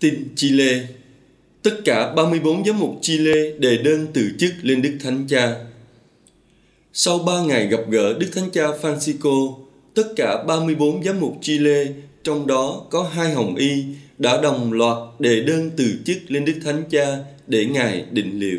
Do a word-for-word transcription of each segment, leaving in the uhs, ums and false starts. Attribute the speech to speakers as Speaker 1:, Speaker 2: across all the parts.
Speaker 1: Tin Chile. Tất cả ba mươi bốn giám mục Chile đề đơn từ chức lên Đức Thánh Cha. Sau ba ngày gặp gỡ Đức Thánh Cha Francisco, tất cả ba mươi bốn giám mục Chile, trong đó có hai hồng y, đã đồng loạt đề đơn từ chức lên Đức Thánh Cha để Ngài định liệu.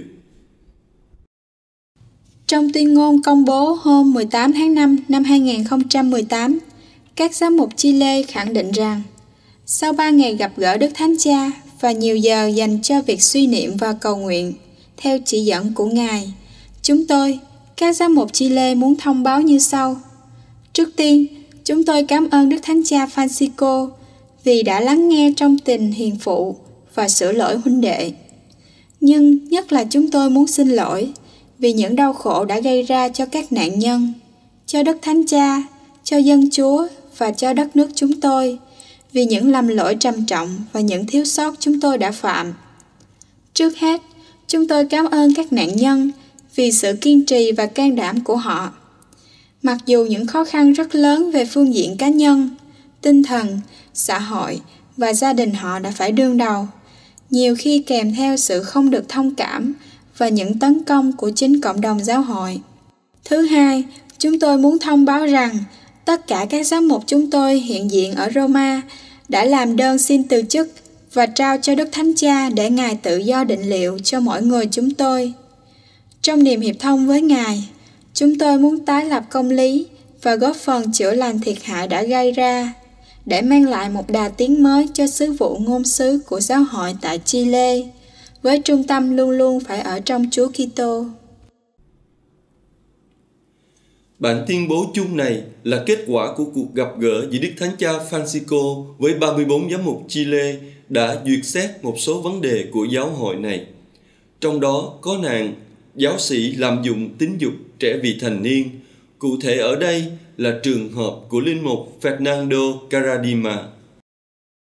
Speaker 2: Trong tuyên ngôn công bố hôm mười tám tháng năm năm hai nghìn không trăm mười tám, các giám mục Chile khẳng định rằng sau ba ngày gặp gỡ Đức Thánh Cha và nhiều giờ dành cho việc suy niệm và cầu nguyện, theo chỉ dẫn của Ngài, chúng tôi, các giám mục Chile muốn thông báo như sau. Trước tiên, chúng tôi cảm ơn Đức Thánh Cha Francisco vì đã lắng nghe trong tình hiền phụ và sửa lỗi huynh đệ. Nhưng nhất là chúng tôi muốn xin lỗi vì những đau khổ đã gây ra cho các nạn nhân, cho Đức Thánh Cha, cho dân Chúa và cho đất nước chúng tôi, vì những lầm lỗi trầm trọng và những thiếu sót chúng tôi đã phạm. Trước hết, chúng tôi cảm ơn các nạn nhân vì sự kiên trì và can đảm của họ. Mặc dù những khó khăn rất lớn về phương diện cá nhân, tinh thần, xã hội và gia đình họ đã phải đương đầu, nhiều khi kèm theo sự không được thông cảm và những tấn công của chính cộng đồng giáo hội. Thứ hai, chúng tôi muốn thông báo rằng tất cả các giám mục chúng tôi hiện diện ở Roma đã làm đơn xin từ chức và trao cho Đức Thánh Cha để Ngài tự do định liệu cho mỗi người chúng tôi. Trong niềm hiệp thông với Ngài, chúng tôi muốn tái lập công lý và góp phần chữa lành thiệt hại đã gây ra, để mang lại một đà tiến mới cho sứ vụ ngôn sứ của giáo hội tại Chile, với trung tâm luôn luôn phải ở trong Chúa Kitô.
Speaker 1: Bản tuyên bố chung này là kết quả của cuộc gặp gỡ giữa Đức Thánh Cha Francisco với ba mươi bốn giám mục Chile đã duyệt xét một số vấn đề của giáo hội này. Trong đó có nạn giáo sĩ lạm dụng tính dục trẻ vị thành niên, cụ thể ở đây là trường hợp của linh mục Fernando Karadima.